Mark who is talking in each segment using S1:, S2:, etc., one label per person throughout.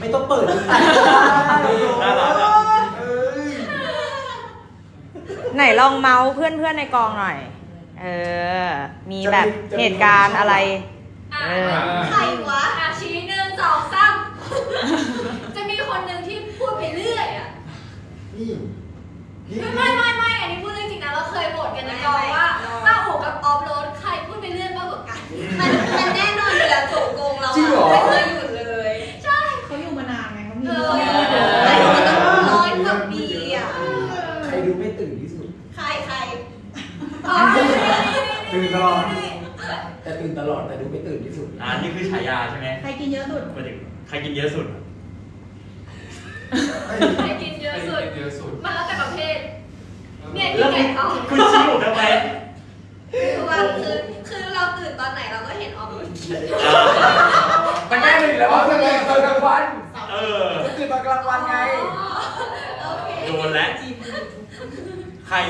S1: ไม่ต้องเปิดน่ารัก
S2: ไหนลองเมาส์เพื่อนในกองหน่อยมีแบบเหตุการณ์อะไร
S3: ใครวะชี้1 2 3จะมีคนหนึ่งที่พูดไปเรื่อยอ่ะไม่อันนี้พูดเรื่องจริงนะเราเคยโหวตกันในกองว่าต้าหูกับออฟโรดใครพูดไปเรื่อยมากกว่ากันมันแน่นอนอยู่แล้วถูกโกงเราไม่เคยหยุดเลยใช่
S4: เขาอยู่มานานไงเขามี
S3: แต่มันต้อง100 กว่าปีอ่ะ
S1: ใครดูไม่ตื่นที่สุด
S3: ใคร
S1: ตื่นตลอดแต่ตื่นตลอดแต่ดูไม่ตื่นที่สุด
S5: นี่คือฉายาใช่ไหม
S4: ใครกินเยอะสุด
S5: ใครกินเยอะสุด
S3: ใครกินเยอะสุดมันแล้วแต่ประเภทเนี่ยที่ไก่ทอด
S5: คุณชี้ผมทำไม
S3: คือเราตื่นตอนไหนเราก็เห็นออมกิน
S1: มันง่ายเลยแล้วว่าตื่นตอนกลางวันตื่นตอนกลางวันไง
S5: โดนแล้วใคร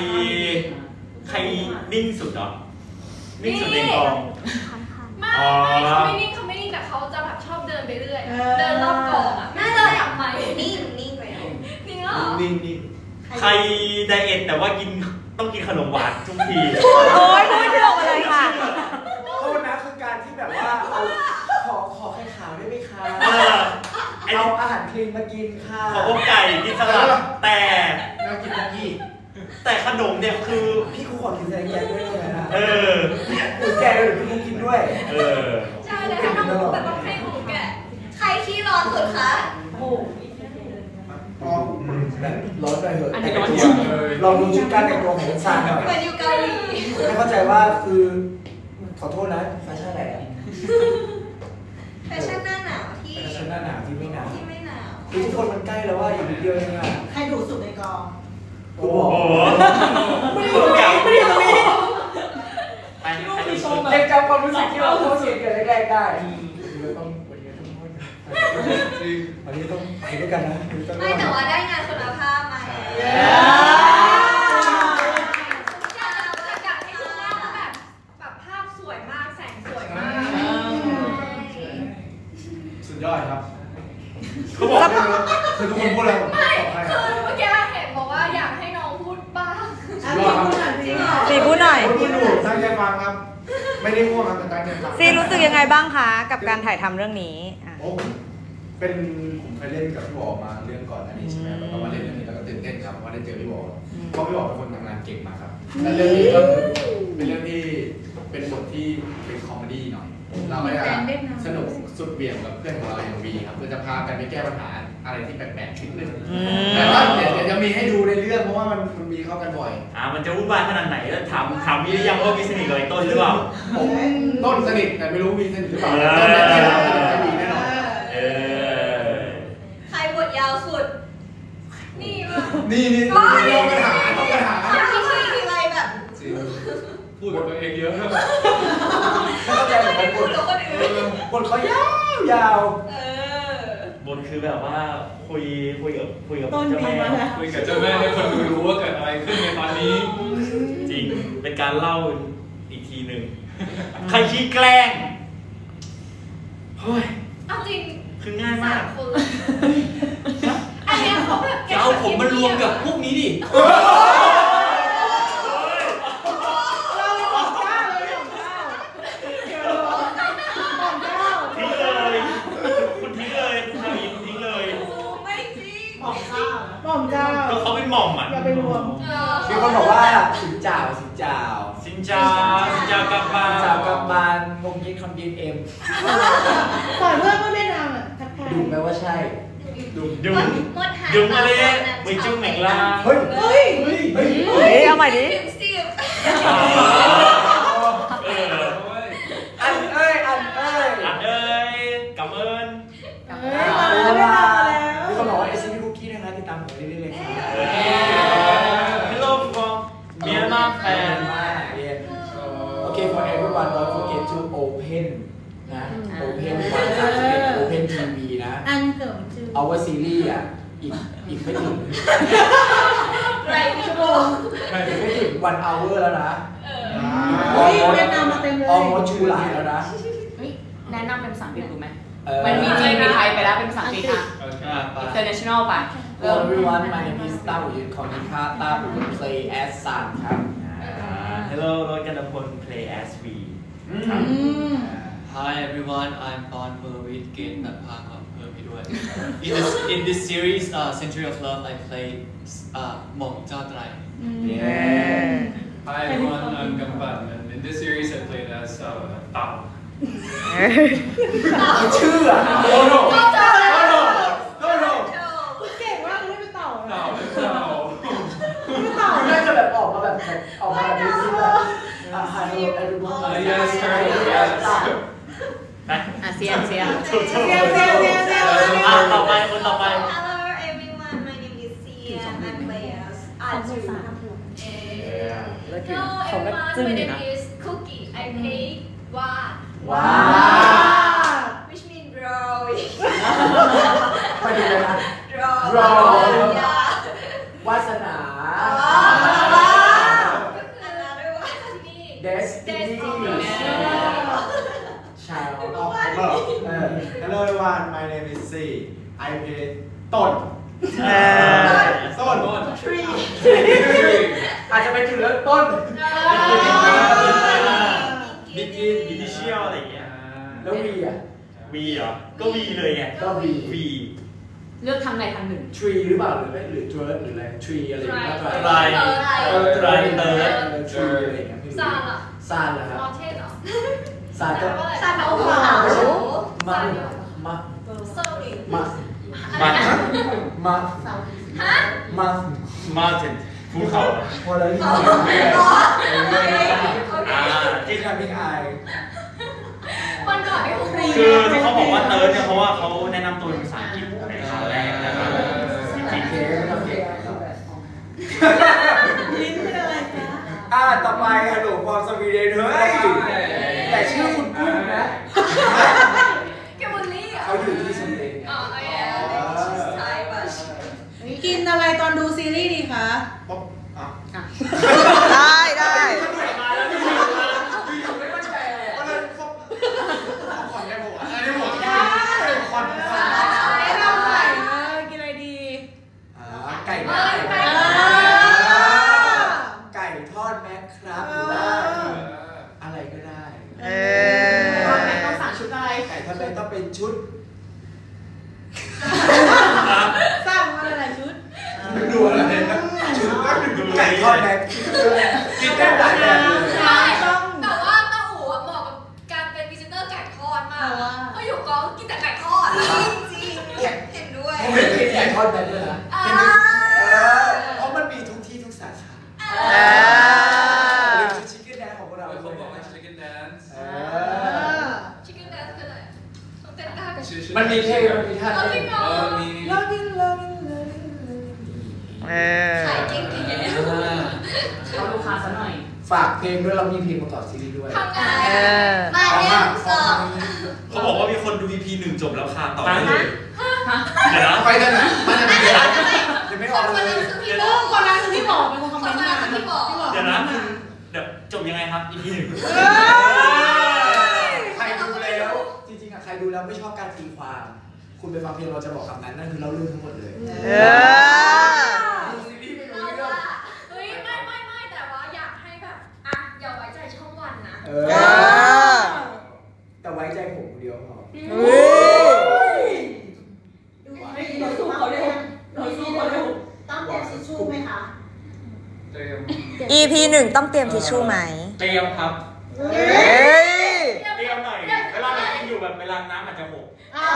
S5: นิ่งสุดเหรอนิ่งสุดในกอง
S3: ไม่เขาไม่นิ่งแต่เขาจะแบบชอบเดินไปเรื่อยเดินรอบกองอ่ะน่าจะอยากไปนิ่งไปนิ่งเหรอ
S5: นิ่งใครไดเอทแต่ว่าต้องกินขนมหวานทุกที
S2: โอ้ยพูดเรื่องอะไรค่ะ
S1: โทษนะคือการที่แบบว่าขอไข่ขาวได้ไหมคะเอาอาหารคลีนมากินค่ะ
S5: ขออกไก่กินสลัดแต่
S1: เรากินคุกกี้
S5: แต่ขนมเนี่ยคือ
S1: พี่กูขอกินแซงแกด้วยได้ไหมนะหมูแกะหรือพี่กูกินด้วย
S3: ใช่เลยค่ะน้องแต่ต้องให้หมูแกะใครขี้ร้อนสุดคะ
S1: ร้อนเลยเหรอลองดูชุดการแต่งตัวของคุณซานหน่อย
S3: เป็นอยู่เกาหลี
S1: ไม่เข้าใจว่าคือขอโทษนะแฟชั่นอะไร
S3: แฟชั่นหน้าหนาวที่
S1: ไม่หนาวคือทุกคนมันใกล้แล้วว่าอยู่นิดเดียวเองอ่ะ
S4: ใครดุสุดในกอง
S1: โอ้โหไม่ได้ตรงนี้เด็กจำความรู้สึกที่เราพูดเสียงเกิดแรกได้วันนี้ต้องไปด้วยกันนะ
S3: ไม่แต่ว่าได้งานคุณภาพมาอยากให้ดูว่าแบบภาพสวยมากแสงสวยมาก
S1: สุดยอดครับเขาบอกคือทุกคนพูดอะไร
S3: ไม่คือเมื่อกี้เห็นบอกว่าอยากให้น้องพูดบ้าง
S2: ซีพูดหน่อย
S1: พูดหนูตั้งใจฟังครับไม่ได้ง่วงครับแต่ตั้งใจฟัง
S2: ซีรู้สึกยังไงบ้างคะกับการถ่ายทำเรื่องนี้
S6: ผมเคยเล่นกับพี่บอมาเรื่องก่อนอันนี้ใช่ไหมแล้วก็มาเล่นเรื่องนี้แล้วก็ตื่นเต้นครับว่าได้เจอพี่บอเพราะพี่บอเป็นคนทำงานเก่งมากครับและเรื่องนี้ก็เป็นเรื่องที่เป็นบทที่เป็นคอมเมดี้หน่อยเราก็จะสนุกสุดเบี่ยงกับเพื่อนของเราอย่างวีครับเพื่อจะพากันไปแก้ปัญหาอะไรที่แปลกๆนิดนึงแต่ว่าเดี๋ยวจะมีให้ดูในเรื่องเพราะว่ามันมีเข้ากันบ่อย
S5: มันจะวุ่นวายขนาดไหนแล้วถามมีหรือยังว่ามีสนิทกับไอ้ต้นหรือเปล่า
S6: ต้นสนิทแต่ไม่รู้มีสนิทหรือเปล่าต้นแน่ๆสนิทไม่มีแน่นอน
S3: ใครบทยาวสุดนี่
S6: ต้องไปหา
S3: ที่ชื่ออะไรแบบ
S6: พูดกับตัวเองเยอะ
S1: เข้าใจเหมือนกันบทเขายาว
S5: บทคือแบบว่าคุยกับ
S4: ต้น
S5: เจ้าแม่
S6: คุยกับเจ้าแม่ให้คนรู้ว่าเกิดอะไรขึ้นในตอนนี้
S5: จริงเป็นการเล่าอีกทีหนึ่งใครขี้แกล้งเฮ้ย
S3: เอาจริง
S5: คือง่ายมาก
S3: อันนี้เขาแบบ
S5: จะเอาผมมารวมกับพวกนี้ดิก็เขาเป็นหม่อมอ่ะ
S4: อย่าไปรวม
S1: มีคนบอกว่าสินจ่าวกับบานงงยิดคำยิดเอ็ม
S4: ก่อนเพื่อนก็ไม่ดังอ่ะทักทาย
S1: ดูแปลว่าใช่
S5: ดุมาเลยไม่จุ้งแหม่งล่า
S1: เฮ้ย
S2: เอาใหม่ดิ
S1: อันเอ้ย
S5: กำเอิญ
S1: มีคนบอกว่าSCPคุกกี้นะคะติดตามผมเรื่อยๆเลยค่ะ
S5: Hello from Myanmar fan
S1: Okay for everyone don't forget to open นะ open open TV นะ
S4: อันเกิดชื่อ
S1: our series อ่ะอีกไม่ถึง
S3: ชั่วโมง
S1: ไม่ถึง1 hour แล้วนะ
S4: แนะนำมาเต็มเลย
S1: almost ชูหลายแล้วนะ
S2: แนะนำเป็นภาษาอังกฤษถูกไหม
S7: มันมีจีนมีไทยไปแล้วเป็นภาษาอังกฤษค่ะ international ไป
S1: Hello everyone, my name is ต้าอู่ยืนคอนิค่าต้าอู่ play as Sun ครับ
S5: Hello รถกันพล play as V
S8: Hi everyone, I'm Bon Purvit Gain แบบภาคของเพิ่มไปด้วย In this series, Century of Love, I played หม่องเจ้าไตร
S9: Hi everyone, I'm Gampan, and in this series I played as Tao.
S1: ชื่ออะโอ้โห
S4: คุณเก่งมากคุณได้เป็นเต่า
S9: Tao.
S1: น่าจะแบบออกมาแบบนี้สิแบบ Hello everyone
S9: Yes, yes.
S7: เซียน
S5: ต่อไปคนต่อไป
S3: Hello everyone, my name is Sia and I play as Aju. Hello everyone, my name is Cookie. I play Wan.
S1: ว้าว
S3: Which means drawing.
S1: ไปดูเลยนะ
S3: Drawing. Yeah.
S1: วาสนา
S3: Another one.
S1: Destiny Child of
S10: Hello everyone, my name is C. I play ต้น
S3: Tree.
S1: อาจจะไปถึงเริ่มต้น
S5: Begin Initial อะไรอย่างเงี้ย
S1: แล้ววีอ่ะ
S5: V เหรอ ก็ V เลยไง
S1: ก็วี
S5: V
S7: เลือกทางใดทางหนึ่ง
S1: tree หรือเปล่าหรือไม่หรือ tree หรืออะไร tree อะไรอย่างเงี้ย
S5: Try อะไรเติร์ด
S1: tree อะไรอย่างเงี้ยไม่รู้
S3: ซานเหรอ
S1: ซานเหรอครับ
S3: มอเทสเหรอ
S1: ซานก็
S3: ซานแปลว่า
S1: ไม่ใช่
S3: ภู
S1: มา
S3: เขา
S1: มา
S3: โซลิ
S1: มา
S3: อะไรนะ
S1: มา
S3: ฮะ
S1: มา
S5: Mountain ภูเขา
S1: พอแล้วนี่
S3: โอเค
S1: ที่ทำให้อาย
S3: วันก่อนที่ผม
S5: คือที่เขาบอกว่าเติร์ดเนี่ยเพราะว่าเขาแนะนำตัวเป็นภาษาอังกฤษในคราวแรกนะครับ
S1: โอเคไม่ต้องเก่ง
S4: ลิ้นเป็นอะไรคะ
S1: ต่อไปฮัลโหลฟอร์สวีเดนเฮ้ยแต่ชื่อคุณกุ้งนะ
S3: แกบุลลี่อ่ะ
S1: เขาอยู่ที่สวีเดน
S3: อ๋อโอเคใช่ป่ะ
S4: กินอะไรตอนดูซีรีส์ดีคะ
S2: ได้
S1: ไม่มั่นใจเลย
S4: ไม่ทำไก่กินอะไรดี
S1: ไก่ไก่ทอดแม็กครับหรือว่าอะไรก็ได้
S7: ต้องสั่งชุดอะไร
S1: ไก่ทอดแม็กต้องเป็นชุด
S4: สร้างมาหลายชุด
S1: ดูอะไรนะชุดไก่ทอดแม็กกินได้หลายแบบเลย
S3: ใช่แต่ว่าต้าอู๋เหมาะกับการเป็นพรีเซนเตอร์ไก่ทอดมากเพราะอยู่กองกินแต่ไก่ทอดจริงเห็นด้วย
S1: ผมเห็นไก่ทอดแม็กด้วยนะเพราะมันมีทุกที่ทุกสาขาเป็นชุดชิคเก้นแดนของเรา
S9: เขาบอกว่า Chicken Dance.
S3: ชิคเก้นแดนซ์คืออะไรต้องเต้นท่ากับ
S1: มันมีเพลงมันมีท่า
S3: เอาจ
S1: เต้
S3: ริ
S1: น
S3: งเหรอ ขายเก่งๆอย่างเงี้ย
S7: เอาลูกค้าซะหน่อย
S1: ฝากเพลงด้วยเรามีเพลงประกอบซีรีส์ด้วย
S3: ทำงานมาเรียนสอบ
S5: เขาบอกว่ามีคนดู EP 1 จบแล้วค่ะต่อได้เลยเดี๋ยวนะ
S1: ไปกันนะมาจะเดี๋ยวยังไม่ออกเลย
S3: พี่
S4: เอ
S3: บอก
S4: คนนั้นคือพี่บอกเป็นคนคอม
S3: ค
S4: เม
S3: น
S4: นต์
S3: นั้
S4: มาน
S3: พี่บอก
S5: เดี๋ยวนะคุณเดี๋ยวจบยังไงครับ EP 1
S1: ใครดูแล้วจริงๆอะใครดูแล้วไม่ชอบการตีความ คุณไปฟังเพลงเราจะบอกคำนั้นนั่นคือเราเรื่องทั้งหมดเลยดูซีรีส์ไม่รู้
S3: เรา
S1: เรื่อง
S3: ว่าเฮ้ยไม่แต่ว่าอยากให้แบบอ่ะอย่าไว้ใจช่องวันนะ
S1: แต่ไว้ใจผมคนเดียวพอ
S7: เราสู้เขาเร็ว
S4: ต้องเตรียมทิชชู่ไหมคะ
S9: เตรียม
S2: EP 1 ต้องเตรียมทิชชู่ไหม
S5: เตรียมครับ
S2: เฮ้ย
S5: เตรียมหน่อยเวลาเรากินอยู่แบบเวลาน้ำอาจจะหก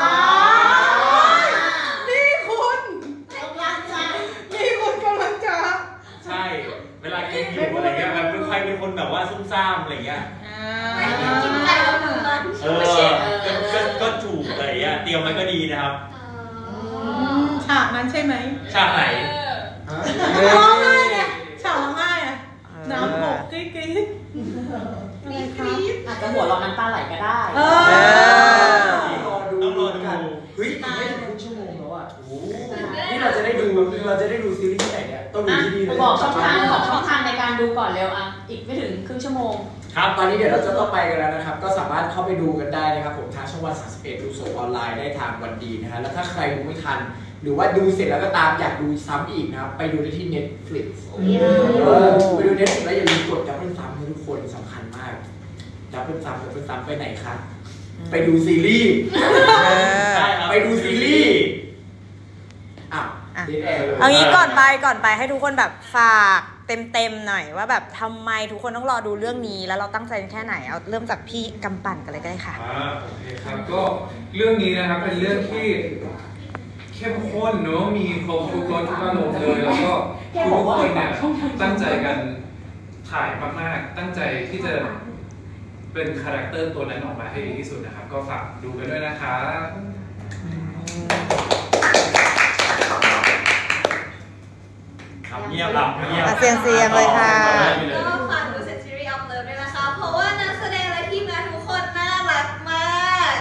S4: นี่คุณกำลังจะนี่คุณกำลังจะ
S5: ใช่เวลากินอยู่อะไรเงี้ยแบบใครเป็นคนแบบว่าซุ่มซ่ามอะไรเงี้ย
S3: กินไก่แล้วมัน
S5: ก็ถูกอะไรเงี้ยเตรียมไว้ก็ดีนะครับ
S4: ฉากนั้นใช่ไหม
S5: ฉากไหน
S4: ร้องไห้เนี่ยฉากร้องไห้อะน้ำหกกรี๊ดอะไรคะ
S7: อาจจะหัวเราะน้ำตาไหลก็ได้
S5: ต้องรอดู
S1: เฮ้ยไม่ถึงครึ่งชั่วโมงแล้วอ่ะนี่เราจะได้ดูซีรีส์ที่ไหนเนี่ยต้องดูที่นี่เลย
S7: บอกช่องทางในการดูก่อนเร็วอ่ะอีกไม่ถึงครึ่งชั่วโมง
S1: ครับตอนนี้เดี๋ยวเราจะต้องไปกันแล้วนะครับ ก็สามารถเข้าไปดูกันได้นะครับผมทางช่องวัน 31 ดูสดออนไลน์ได้ทางวันดีนะฮะแล้วถ้าใครดูไม่ทันหรือว่าดูเสร็จแล้วก็ตามอยากดูซ้ำอีกนะครับไปดูได้ที่ Netflix ไปดู Netflix แล้วอย่าลืมกดดับเบิลซ้ำให้ทุกคนสำคัญมากดับเบิลซ้ำไปไหนคะไปดูซีรีส์ไปดูซีรีส์
S2: เอางี้ก่อนไปให้ทุกคนแบบฝากเต็มหน่อยว่าแบบทำไมทุกคนต้องรอดูเรื่องนี้แล้วเราตั้งใจแค่ไหนเอาเริ่มจากพี่กำปั่นกันเลยก็ได้ค่ะ
S9: โอเคครับก็เรื่องนี้นะครับเป็นเรื่องที่เข้มข้นเนอะมีครบทุกรสทุกอารมณ์เลยแล้วก็ทุกคนเนี่ยตั้งใจกันถ่ายมากๆตั้งใจที่จะเป็นคาแรคเตอร์ตัวนั้นออกมาให้ดีที่สุดนะครับก็ฝากดูกันด้วยนะครับ
S5: เงียบหลับเงียบ
S2: เสียงเลยค่ะ
S3: ก็ฝากดู Century of Love ด้วยนะคะเพราะว่านักแสดงและทีมงานทุกคนน่ารักมาก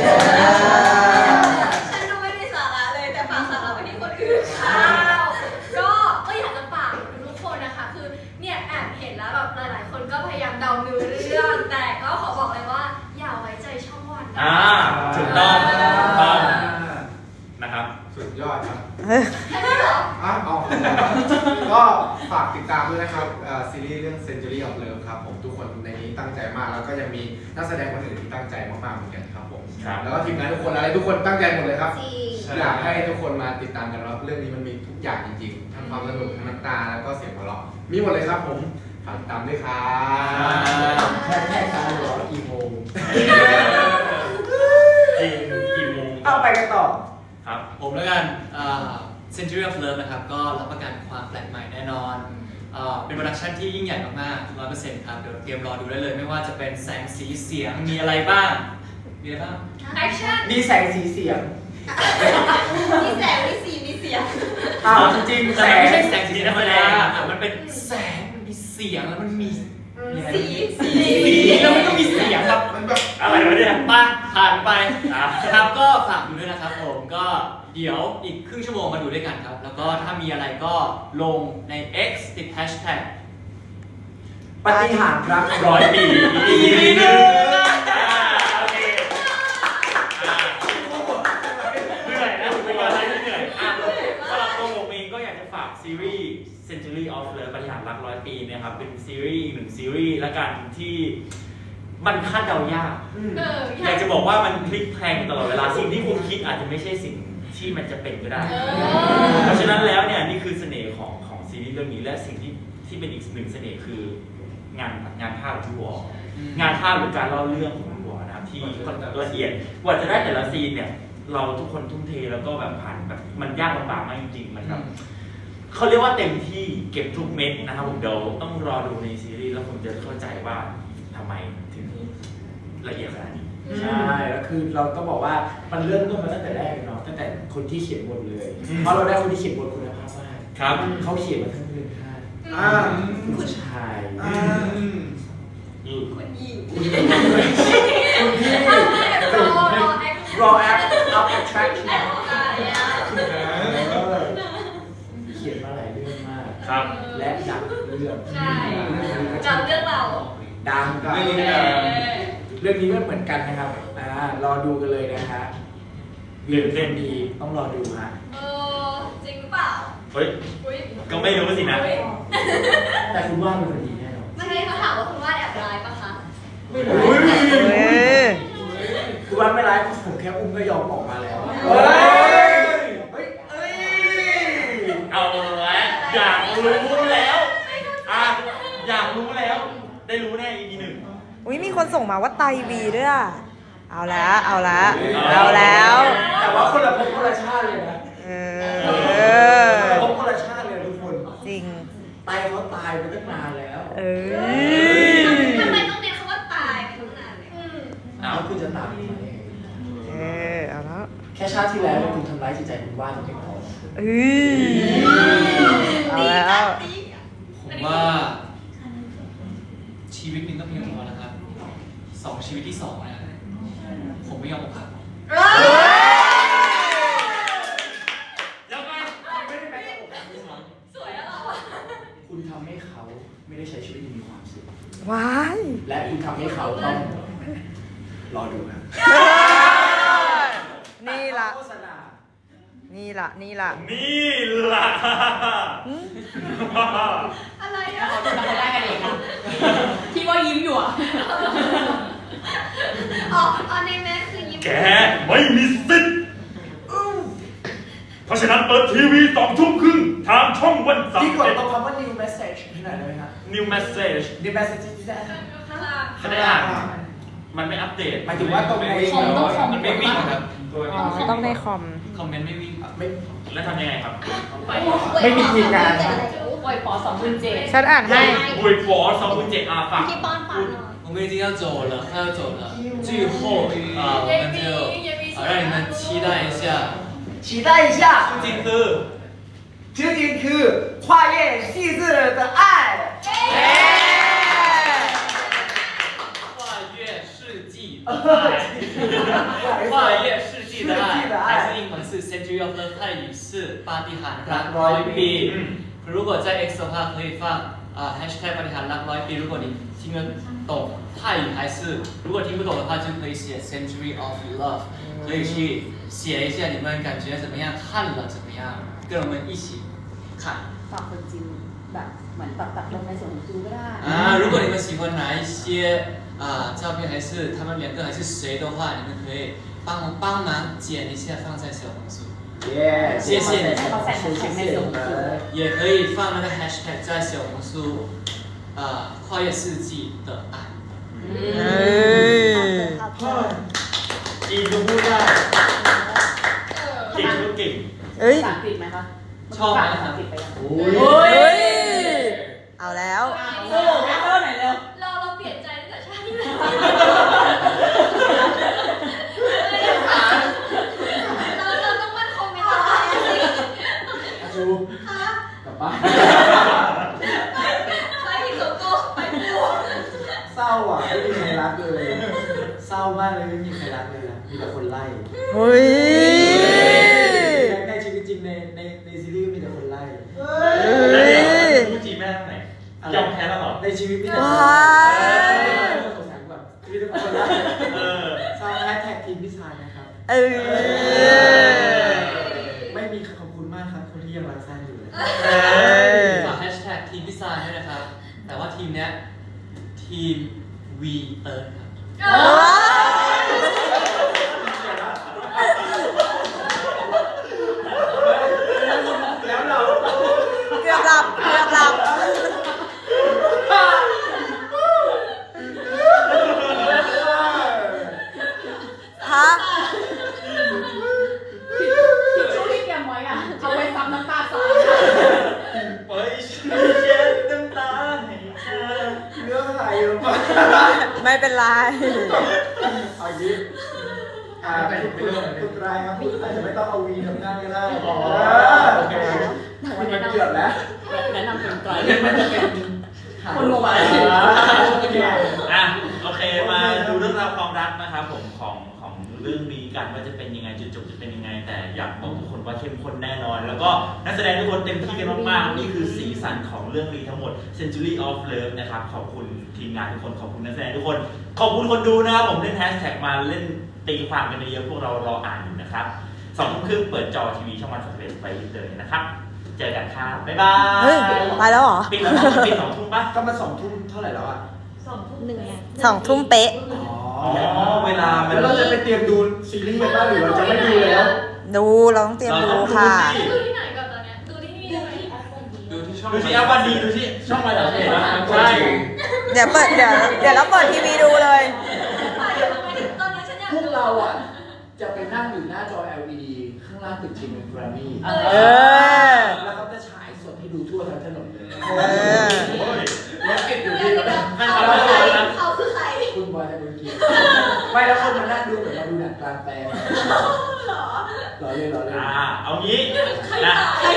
S3: ฉันดูไม่มีสาระเลยแต่ฝากสาระไปที่คนอื่น
S11: ก็อยากจะฝากทุกคนนะคะคือเนี่ยแอบเห็นแล้วแบบหลายๆคนก็พยายามเดาเนื้อเรื่องแต่ก็ขอบอกเลยว่าอย่าไว้ใจช่องวัน
S5: ถูกต้องนะครับ
S10: สุดยอดครับ
S11: แค่นี้เหรอ
S10: ก็ฝากติดตามด้วยนะครับซีรีส์เรื่อง Century of Love ครับผมทุกคนในนี้ตั้งใจมากแล้วก็ยังมีนักแสดงคนอื่นที่ตั้งใจมากๆเหมือนกันครับผมแล้วก็ทีมงานทุกคนอะไรทุกคนตั้งใจหมดเลยครับอยากให้ทุกคนมาติดตามกันว่าเรื่องนี้มันมีทุกอย่างจริงๆทั้งความสนุกทั้งน้ำตาแล้วก็เสียงหัวเราะมีหมดเลยครับผมฝากติดตามด้วยครับ
S1: แค่การหัวเราะกี่โมง
S5: กี่โมง
S1: เอาไปกันต่อ
S8: ครับผมแล้วกันCentury of Love นะครับก็รับประกันความแปลกใหม่แน่นอนเป็นโปรดักชันที่ยิ่งใหญ่มากๆ 100% ครับเดี๋ยวเตรียมรอดูได้เลยไม่ว่าจะเป็นแสงสีเสียงมีอะไรบ้างมีอะไรบ้าง
S3: Action
S1: มีแสงสีเสียง
S3: มีแสงมีสีมีเสียง
S1: จริง
S8: แสงไม่ใช่แสงสีธรรมดามันเป็นแสงมันมีเสียงแล้วมันมี
S3: สี
S8: แล้วมันก็มีเสียงครับ
S5: มันแบบอะไรวะเนี่ย
S8: ผ่านไปครับก็ฝากดูด้วยนะครับผมก็เดี๋ยวอีกครึ่งชั่วโมงมาดูด้วยกันครับแล้วก็ถ้ามีอะไรก็ลงใน X ติด hashtag
S1: ปฏิหารรัก
S5: 100 ปีอีกนึงโอเคเหนื่อยนะเป็นอะไรที่เหนื่อยสำหรับตัวผมเองก็อยากจะฝากซีรีส์ Century of Love ปฏิหารรัก100 ปีนะครับเป็นซีรีส์1ซีรีส์ละกันที่มันคาดเดายากอยากจะบอกว่ามันพลิกแพลงตลอดเวลาสิ่งที่คุณคิดอาจจะไม่ใช่สิ่งที่มันจะเป็นก็ได้เพราะฉะนั้นแล้วเนี่ยนี่คือเสน่ห์ของซีรีส์เรื่องนี้และสิ่งที่เป็นอีกหนึ่งเสน่ห์คืองานภาพที่วอลงานภาพหรือการเล่าเรื่องของวอลนะครับที่ละเอียดกว่าจะได้แต่ละซีนเนี่ยเราทุกคนทุ่มเทแล้วก็แบบผ่านแบบมันยากลำบากมากจริงๆมันแบบเขาเรียกว่าเต็มที่เก็บทุกเม็ดนะครับผมเดี๋ยวต้องรอดูในซีรีส์แล้วผมจะเข้าใจว่าทำไมถึงละเอียดขนาดนี้
S1: ใช่แล้วคือเราต้องบอกว่ามันเริ่มต้นมาตั้งแต่แรกเนาะตั้งแต่คนที่เขียนบทเลยเพราะเราได้คนที่เขียนบทคุณภาพมาก
S5: ครับ
S1: เขาเขียนมาทั้งเรื่องท่าผู้ชาย
S3: คุณหญิง
S1: รอแอปอัพแอทแทรคชั่นเขียนมาหลายเรื่องมาก
S5: ครับ
S1: และดังเรื่อง
S3: ใช่ดังเรื่องเรา
S1: ดังเรื่องนี้ก็เหมือนกันนะครับรอดูกันเลยนะคะ
S5: เรื่องเต้น
S1: ดีต้องรอดูฮะ
S3: จริงเปล่า
S5: เฮ้ยก็ไม่รู้สินะ
S1: แต่คุณว่าเป็นคนดีแน่นอน
S3: ไม่ใช่เขาถามว่าคุณว่าแอบร้ายปะคะ
S1: ไม่ร้ายคุณว่าไม่ร้ายผมแค่อุ้มก็ยอมออกมาแล้ว
S5: เอาละอยากรู้แล้วอยากรู้แล้วได้รู้แน่ EP 1
S2: มีคนส่งมาว่าไตวีด้วยเอาแล้ว
S1: แต่ว่าคนละภพคนละชาติเลยนะภพคนละชาติเลยทุกคน
S2: จริง
S1: ไตเขาตายไปตั้งนานแล้ว
S3: ทำไมต้องเรียกเขาว่าตายไปตั้งนาน
S1: แล้วคือจะตาย
S2: เอาแล้ว
S1: แค่ชาติที่แล้วคุณทำร้ายจิตใจคุณว่าจะไม่พอ
S2: เอาแล้ว
S8: ผมว่าชีวิตนึงก็เพียงพอแล้วครับ2 ชีวิตที่2นะผมไม่ยอมอกหัก
S5: ยังไง
S1: ไม่ได้ไปอกหักด้วยซ้
S3: ำสวยแล้วเหรอ
S1: คุณทำให้เขาไม่ได้ใช้ชีวิตมีความสุข
S2: ว้าย
S1: แและคุณทำให้เขาต้องรอดูนะ
S2: นี่ละนี่ละ
S3: อะไรอ่ะ
S7: เขาทำได้กันเองที่ว่ายิ้มอยู่อ่ะ
S3: อ๋อในแม่คือยิ้ม
S5: แกไม่มีสิทธิ์เพราะฉะนั้นเปิดทีวี2 ทุ่มครึ่งทางช่องวัน31
S1: ที่กดตรงคำว่า new message ที่ไหนได้ไหมครับ
S5: New Message
S1: new message ที่ได้
S5: ไม่ได้อ่านมันไม่อัปเดต
S1: หมายถึงว่าตรงใน
S8: มันไม่วิ่งครับ
S2: ต้องในคอม
S8: คอมเมนต์ไม่วิ่ง
S5: แล้วทำยังไงครับ
S1: ไม่มีทีมงาน
S7: ปล่อยปอ2007
S2: ฉันอ่านให้
S5: บุยฟอร์2007ฝาก
S3: ที่ป้อนฟังหน่อย
S8: 我们已经要走了，快要走了。最后我们就让你们期待一下。
S1: 期待一下究竟คือ跨越细致的爱
S8: 跨越世纪的爱，跨越世纪的爱，还是英文是 Century of Love， 泰语是巴蒂罕รัก100 ปี。如果在 X 的话，可以放#巴蒂罕รัก100 ปี。如果你听得懂泰语，还是如果听不懂的话，就可以写 Century of Love， 可以去写一下你们感觉怎么样，看了怎么样，跟我们一起看。
S7: ฝากคนจริงแบบเหมือนตัดลงในส่วนของซูก็ได้
S8: 如果你们喜欢哪一些照片，还是他们2个，还是谁的话，你们可以帮忙剪一下放在小红书。谢谢你，也可以放那个 hashtag 在小红书，跨越世纪的爱。
S5: จีนก็พูดได้เก่งก็เก่ง
S2: เอ้ย
S7: ภาษาอังกฤษไหมคะ
S8: ชอบไหม
S7: ภาษาอังกฤษไปยัง
S2: โอ้ยเอาแล้ว
S7: โอ้โหแม่เตอร์ไหนเร็ว
S3: เราเปลี่ยนใจตั้งแต่ชาติที่แล้วเราต้องมั่นคงในตัวเองสิ
S1: จูกลับบ้าน
S3: ไปที่โกโก้ไปปู
S1: เศร้าอ่ะไม่มีใครรักเลยเศร้ามากเลยไม่มีใครรักเลยนะมีแต่คนไล่
S2: เฮ้ย
S1: ในชีวิตจริงในซีรีส์มีแต่คนไล่
S5: รู้จีแม่ทางไหนยอมแพ้แล้วเหรอ
S1: ในชีวิตมีแต่คน
S2: ว้า
S1: ไล่
S2: ย
S1: สงสารแบบมีแต่คนไล่เศร้าแฮชแท็กทีมพิซซ่านะครับ ไม่มีขอบคุณมากครับคนที่ยังรักซ่าอยู่เลย
S8: ฝาก hashtag ทีมพิซซ่าด้วยนะครับ แต่ว่าทีมเนี้ยทีม V Third ครับ
S1: แล้วเรา
S2: เกือบหลับฮะ
S7: ที่ช่วงที่เตรียมไว้อ่ะเอาไว้ซับน้ำตาสาย
S5: ไปเช็ดน้ำตาให้เธอ
S1: เรื่องอะไรอยู่
S2: ไม่เป็นไร
S1: เอาอย่างนี้เป็นเรื่องคุณรายครับคุณอาจจะไม่ต้องเอาวีทำหน้าก็ได้โอเคมันเกือบแล้ว
S7: แนะนำเป็นไตร
S1: มันจะเป็น
S7: คนโมบาย
S5: โอเคมาดูเรื่องราวความรักนะครับผมของเรื่องนี้กันว่าจะเป็นยังไงจุดจบจะเป็นยังไงแต่อยากบอกทุกคนว่าเข้มข้นแน่นอนแล้วก็นักแสดงทุกคนเต็มที่กันมากๆนี่คือสีสันของเรื่องนี้ทั้งหมด Century of Love นะครับขอบคุณทีมงานทุกคนขอบคุณนักแสดงทุกคนขอบคุณคนดูนะครับผมเล่นแฮชแท็กมาเล่นตีความกันเยอะพวกเรารออ่านอยู่นะครับ2 ทุ่มครึ่งเปิดจอทีวีช่องวัน31ไปเลยนะครับเจอกันครับบ๊ายบาย
S2: เฮ้ยไปแล้วเหรอ
S5: ปิดแล้วปิด2 ทุ่มป่ะ
S1: ก็มา2 ทุ่มเท่าไหร่แล้วอ่ะ
S2: 2 ทุ่มเป๊ะ
S5: เวลา
S1: แล้วเราจะไปเตรียมดูซีรีส์กันบ้างหรือเราจะไม่ดูแล้ว
S2: ดูเราต้องเตรียมดูค่ะ
S3: ดูที่ไหนก่อนตอนเนี้ยดูที่นี่ได้ไหม
S8: ดูที่ช่อง
S5: ดูที่แอปวันดีดูที่ช่องวัน31นะใช่
S2: เดี๋ยวเราเปิดทีวีดูเลย
S3: ตอนนี้ฉันอยาก
S1: พวกเราอ่ะจะไปนั่งอยู่หน้าจอ LED ข้างล่างตึกชิงเป็นแกรมมี่ แล้วเขาจะฉายสดให้ดูทั่วทั้งถนนเลยแล้วเก็บอยู่ที่
S3: เขาคือใคร
S1: คุณบอยจะดูกีไม่แล้วคนมานั่งดูเหมือนเราดูหนังกลางแปลงหล่อเลย
S5: เอางี้นะ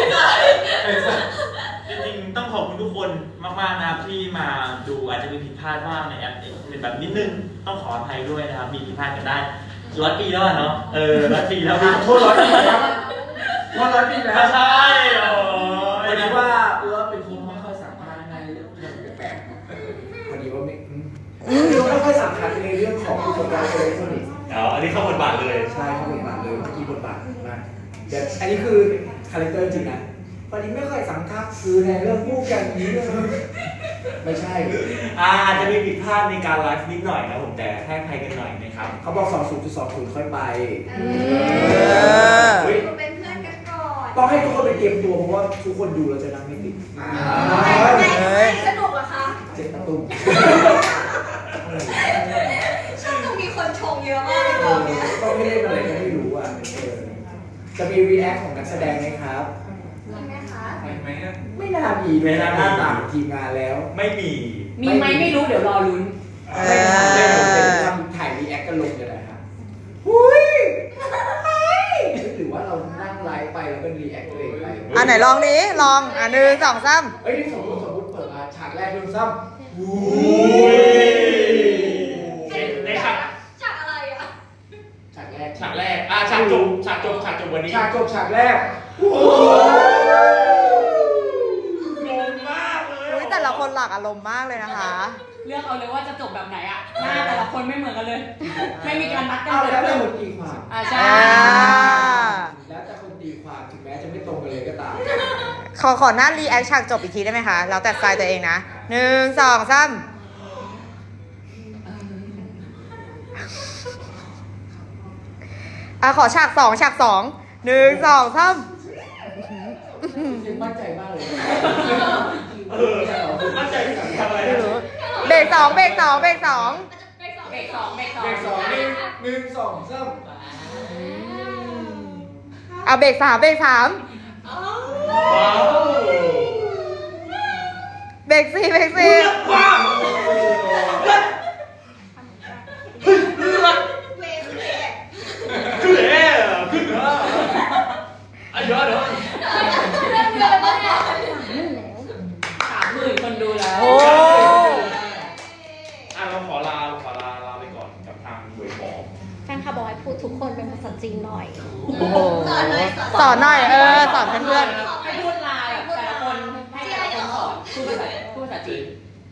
S5: จริงๆต้องขอบคุณทุกคนมากๆนะครับที่มาดูอาจจะมีผิดพลาดบ้างในแอปเป็นแบบนิดนึงต้องขออภัยด้วยนะครับมีผิดพลาดกันได้100 ปีแล้วเนาะ100 ปีแล้ว
S1: โทษ100 ปีแล้ว100 ปีแล้ว
S5: ใช่
S1: พอดีว่าเป็นคนไม่ค่อยสามารถง่ายเรื่องแปลกๆพอดีว่าไม่อันนี้คือคาแรคเตอร์จริงนะวันนี้ไม่ค่อยสังคับคือในเรื่องพูดกันนี้ไม่ใช่
S5: อาจจะมีผิดพลาดในการไลฟ์นิดหน่อยนะผมแต่ให้อภัยกันหน่อยนะครับ
S1: เขาบอก 20.20 ค่อยไป
S3: เป็นเพื่อนกันก่อน
S1: ต้องให้ทุกคนไปเตรียมตัวเพราะว่าทุกคนดูเราจะนั่งไม่ติด
S3: สนุกเหรอคะ
S1: เจ็บประตู
S3: ช่างต้องมีคนชมเยอะมากเลยบอกเนี่ย
S1: ต้องไม่เล่นอะไรก็ไม่รู้อ่ะจะมีรีแอคของนักแสดงไหมครับ
S3: มีไหมคะ
S1: ไม่น่ามีด้วยหน้าต่างทีมงานแล้ว
S5: ไม่มี
S7: ไหมไม่รู้เดี๋ยวรอลุ้น
S1: ไม่ทำถ่ายรีแอคกันลงกันนะครับหุ้ยหรือว่าเรานั่งไลฟ์ไปแล้วเป็นรีแอคตัวเองไป
S2: ไหนลองนี้ลอง1 2 3
S1: เฮ้ยนี่สมมติเปิดมาฉากแรก1 2 3
S5: ในฉ
S3: ากอะไรอ่ะ
S1: ฉากแรก
S5: ฉากจบวันนี้
S1: ฉากแรก
S5: งงมากเลย
S2: แต่ละคนหลักอารมณ์มากเลยนะคะ
S7: เลือกเอาเลยว่าจะจบแบบไหนอ่ะหน้าแต่ละคนไม่เหมือนกันเลยไม่มีการนัดกันเลย
S1: แล้วแต่คนตีความ
S7: ใช่
S1: แล้วแต่คนตีความถึงแม้จะไม่ตรงกันเลยก็ตาม
S2: ขอหน้ารีแอคฉากจบอีกทีได้ไหมคะแล้วแต่สไตล์ตัวเองนะ1 2 3ขอฉาก2 1 2 3
S1: มั่นใจมากเลย
S5: มั่นใจที่ทำอะไร
S2: เบรก2
S3: เบรก2
S2: 1 2 3เอาเบรก3เบรก4
S7: 30,000 คนดูแล้ว
S5: เราขอลาไปก่อนกับทางเว็บบอก
S3: แฟนคลับบอกให้พูดทุกคนเป็นภาษาจีนหน่อย
S2: สอนหน่อยสอนเพื่อน
S7: ให้พูดลายแต่ละคนให้แต่ละคนสอนพูดภาษาจีน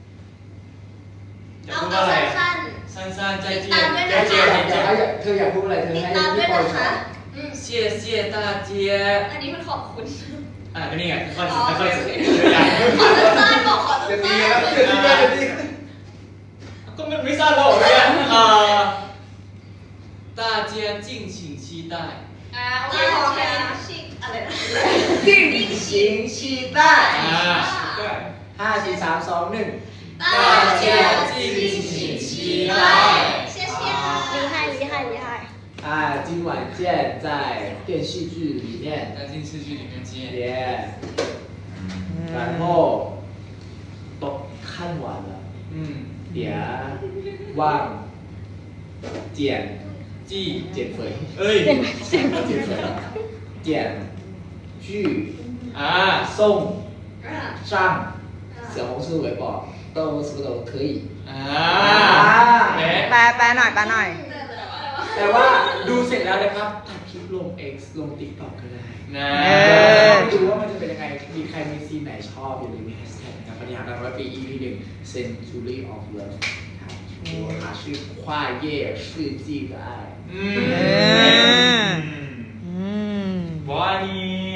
S3: เอาสั้น
S8: ใจเจี
S3: ย
S1: เธออยากพูดอะไรเธอให้พี่ปอยสอน
S8: 谢谢大家
S3: อันนี้มันขอบคุณ
S8: ก็นี่ไงค่อย
S3: ขอสั้นๆบอกขอสั้น
S8: ก็ไม่สั้นหรอกเนี่ย大家敬请期待
S3: โอเคพอแค่นี้อะไรนะ
S1: 敬请期待5 4 3 2 1
S3: 大家敬请期待谢谢厉害
S1: 今晚见在电视剧里面
S8: 见
S1: 然后都看完了别忘减肥减剧送上小红书微博都什么都可以
S2: แปลหน่อย
S1: แต่ว่าดูเสร็จแล้วนะครับตัดคลิปลง X ลง TikTok ก็ได้ดูว่ามันจะเป็นยังไงมีใครมีซีนไหนชอบอย่าลืมมีแฮชแท็กนะครับปฏิหาร100 ปี EP 1 Century of Love 它是跨越世纪的爱
S5: 我爱你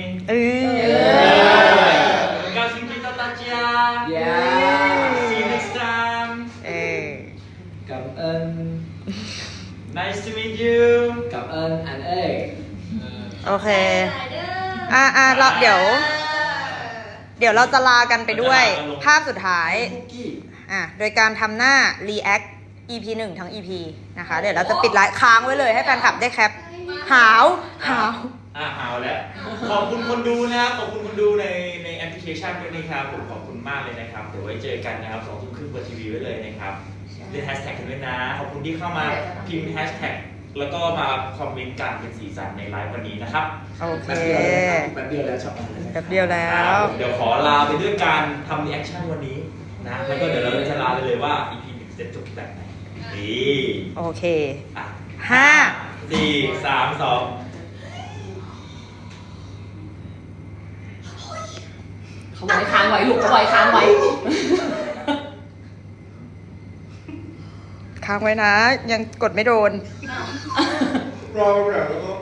S5: 高兴见到大家 See you next time
S1: 感恩
S5: Nice to meet you
S1: กับอัน
S2: โอเคเดี๋ยวเราจะลากันไปด้วยภาพสุดท้ายโดยการทำหน้า react EP 1 ทั้ง EP นะคะเดี๋ยวเราจะปิดไลฟ์ค้างไว้เลยให้แฟนคลับได้แคปหาว
S5: แล้วขอบคุณคนดูนะครับขอบคุณคนดูในแอปพลิเคชันด้วยนะครับผมขอบคุณมากเลยนะครับเดี๋ยวไว้เจอกันนะครับ2 ทุ่มครึ่งเปิดทีวีไว้เลยนะครับเล่นแฮชแท็กกันด้วยนะขอบคุณที่เข้ามาพิมพ์แฮชแท็กแล้วก็มาคอมเมนต์กันเป็นสีสันในไลฟ์วันนี้นะครับ
S2: โอเค
S1: แป๊บเดียวแล้ว
S5: เดี๋ยวขอลาไปด้วยการทำรีแอคชั่นวันนี้นะแล้วก็เดี๋ยวเราจะลาไปเลยว่า EP 1จะจบแบบไหน
S2: โอเค
S5: 5 4 3 2
S7: เขาไว้ค้างไว้ลูกเขาไว้ค้างไว้
S2: ค้างไว้นะยังกดไม่โดน
S10: รอแบบแล้วก็